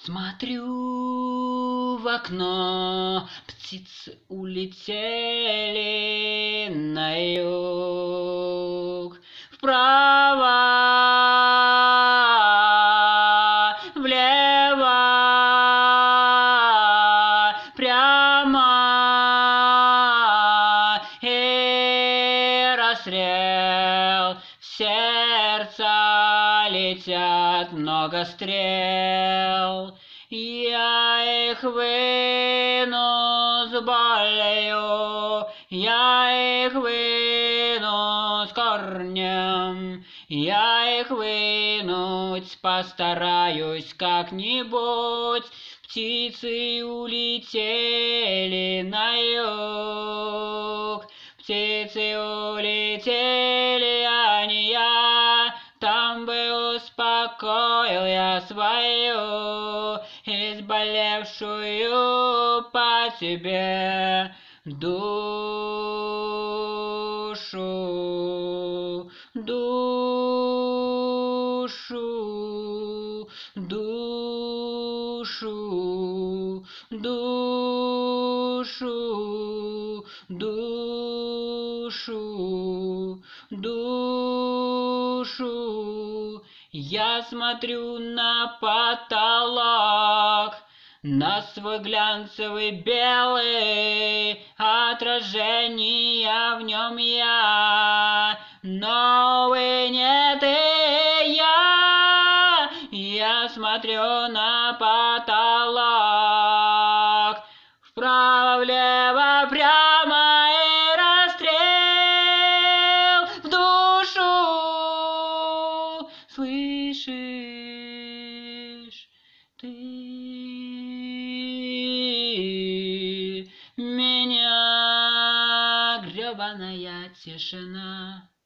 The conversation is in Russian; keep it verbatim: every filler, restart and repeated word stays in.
Смотрю в окно, птицы улетели на юг. Вправо, влево, прямо, и расстрел. В сердце летят много стрел. Я их выну с болью, я их выну с корнем, я их вынуть постараюсь как-нибудь. Птицы улетели на юг, птицы улетели, а не я. Там бы успокоил я свою изболевшую по тебе душу, душу, душу, душу, душу, душу. Я смотрю на потолок, на свой глянцевый белый, отражение в нем я, но вы нет и я. Я смотрю на потолок, вправо, влево, прямо, и расстрел в душу. Слышишь ты меня, гребаная тишина?